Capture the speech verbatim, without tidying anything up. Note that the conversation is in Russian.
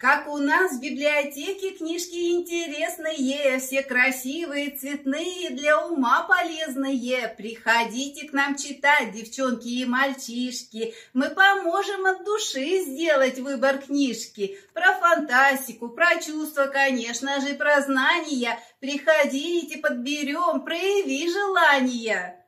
Как у нас в библиотеке книжки интересные, все красивые, цветные, для ума полезные. Приходите к нам читать, девчонки и мальчишки. Мы поможем от души сделать выбор книжки. Про фантастику, про чувства, конечно же, про знания. Приходите, подберем, прояви желание.